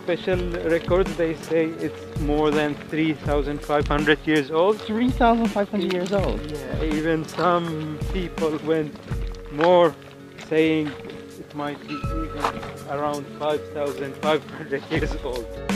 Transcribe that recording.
official records, they say it's more than 3,500 years old. 3,500 years old? Yeah, even some people went more, saying it might be even around 5,500 years old.